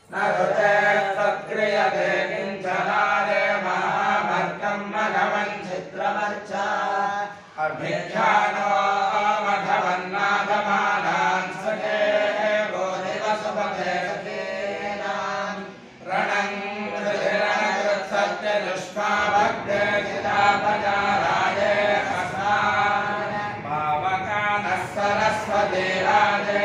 न रुचे तत्क्रियते किञ्चनादे महामर्कं मघवन् चित्रमर्चा अभिख्यानो मघवन्नाथमानान् सखे गोदिवसुपते सखेनां रणं कृतिरणकृत्सत्यदुष्मा भक्ते चितापचाराये अस्मान् पावकानः सरस्वती राजे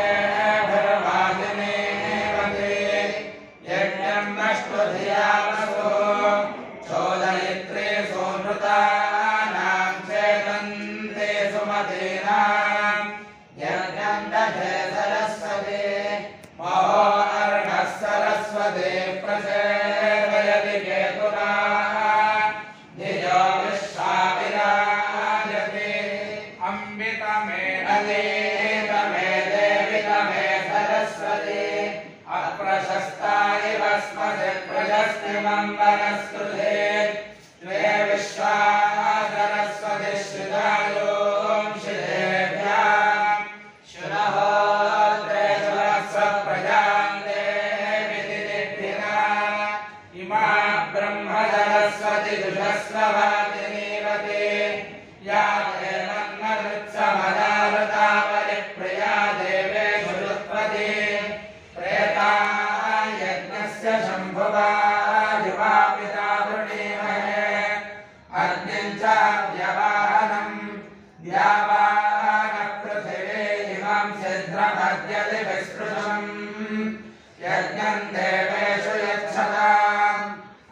चोदयित्रे सोनृतानां चेतन्ते सुमतीनां यज्ञं दधे सरस्वती महो अर्णः सरस्वती प्रसेवयति केतुना धियो विश्वाविराजते अम्बितमे नदीतमे देवितमे सरस्वती अप्रशस्ता इव स्मसे प्रशस्तिमं वनस्कृते त्वे विश्वा सरस्वती श्रितायों शिरेभ्यां शुनहोत्रे सुरस्व प्रजां देविदिभिना इमा ब्रह्म सरस्वती दुषस्ववादिनीवते या ते मन्मरुत्समदावृता परिप्रिया देवेषु दुःपदे प्रेता यज्ञस्य शम्भुवा युवा पिता वृणीमहे अग्निं च व्यवाहनं द्यावानः पृथिवी इमं सिद्ध्रमद्यति विस्पृशम् यज्ञं देवेषु यच्छताम्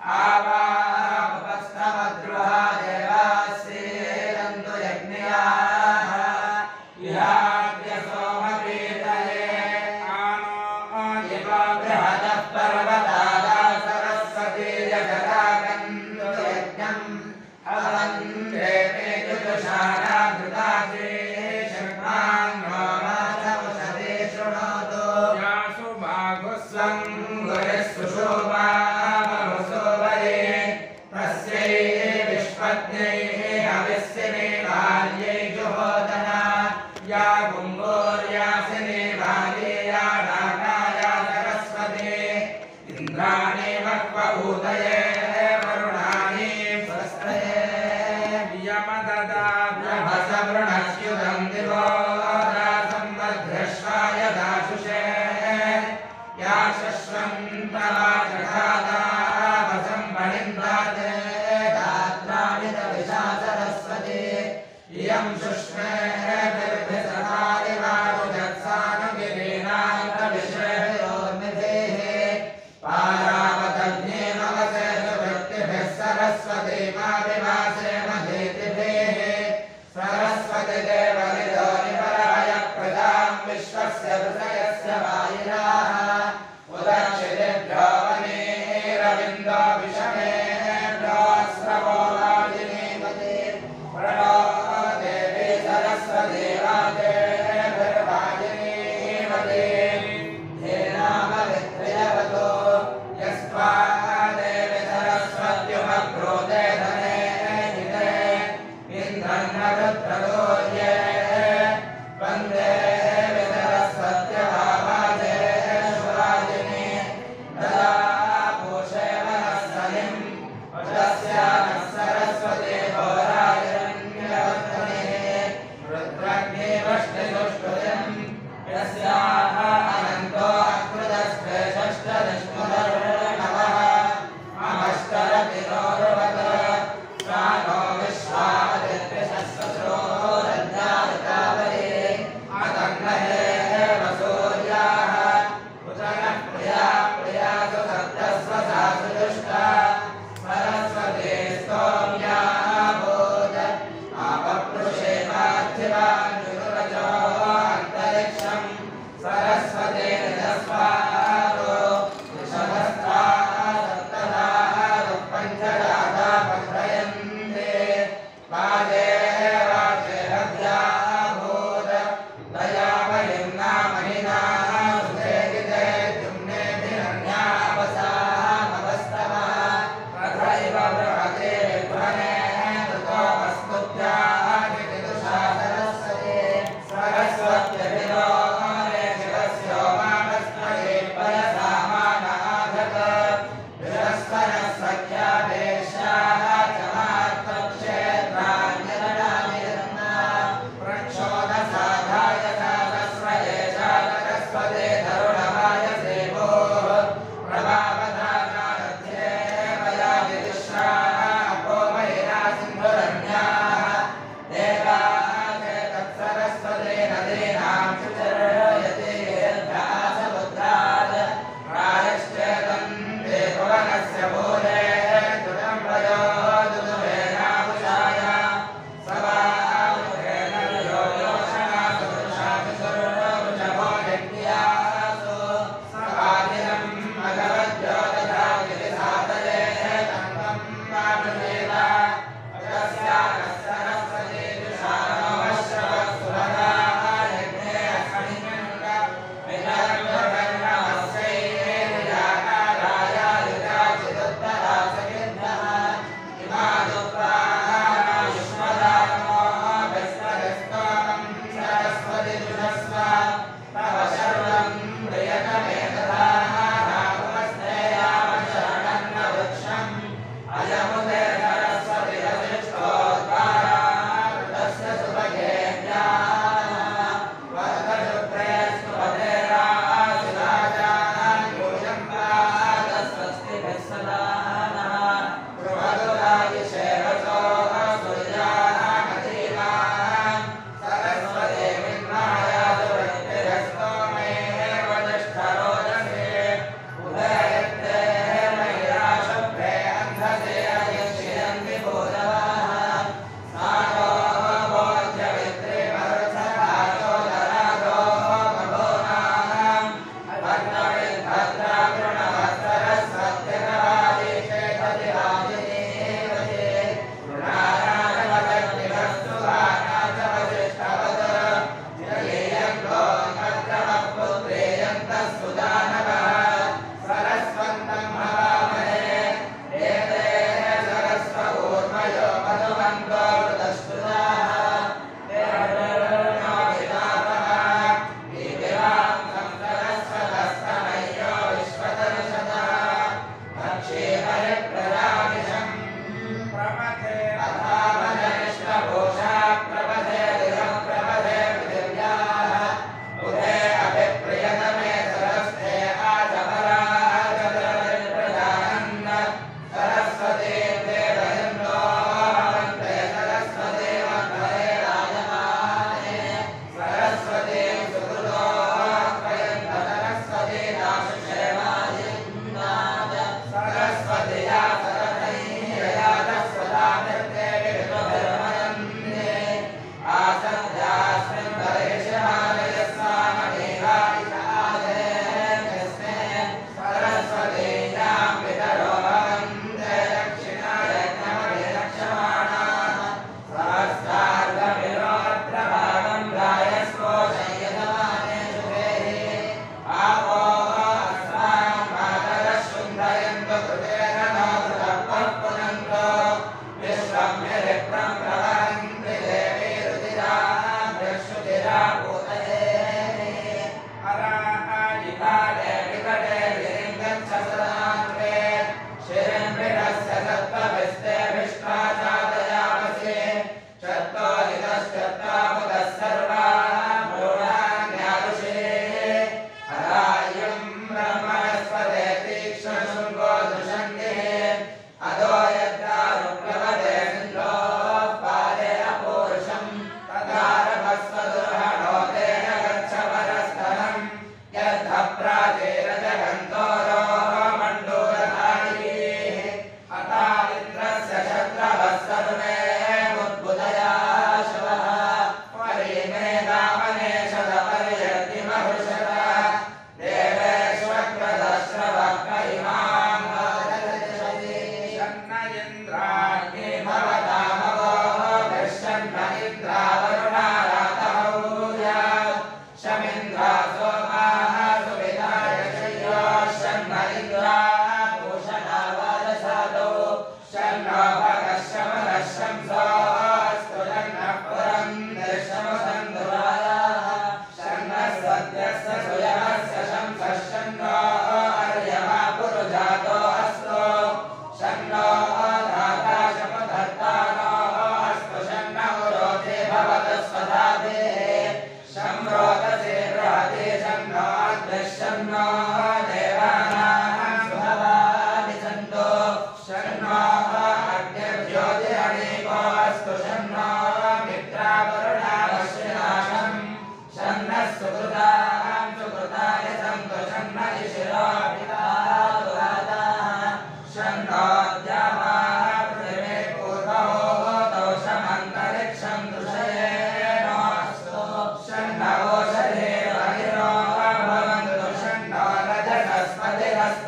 आवापस्तमद्रुहा देवास्येरन्तु यज्ञयाः इहाद्य सोमपीतये बृहदः पर्वतादा सरस्वती जगदाकन्दु यज्ञम् अवन्दे जुषाणा धृताजे शर्मान्नो माधवसते शृणोतु यासु बाहुस्वं गुरिस्सु शोभा बहुसो वये तस्यै विश्वज्ञै हविस्सिने बाल्यै जुहोदना या गुम्भोर्यासिने बाल्ये या इंद्राणि वक्वभूतये वरुणानि स्वस्तये यमददाभ्यभसवृणस्युतं दिवो दासंवध्रश्वाय दाशुषे या शश्वन्तवाचघादाभसं पणिन्दाते दात्राणि तविषा सरस्वती इयं शुष्मे सरस्वती माविवासे मधेतिभिः सरस्वती देवनिधो निपराय प्रजां विश्वस्य हृदयस्य वायुराः उदक्षितेभ्यो वनेरविन्दो विषमेभ्यो स्रवो वाजिनीमते प्रणो देवी सरस्वती वाजेभिर्वाजिनीमते धेनामवित्र्यवतो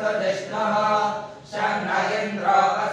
जिष्णुः शं न इन्द्रो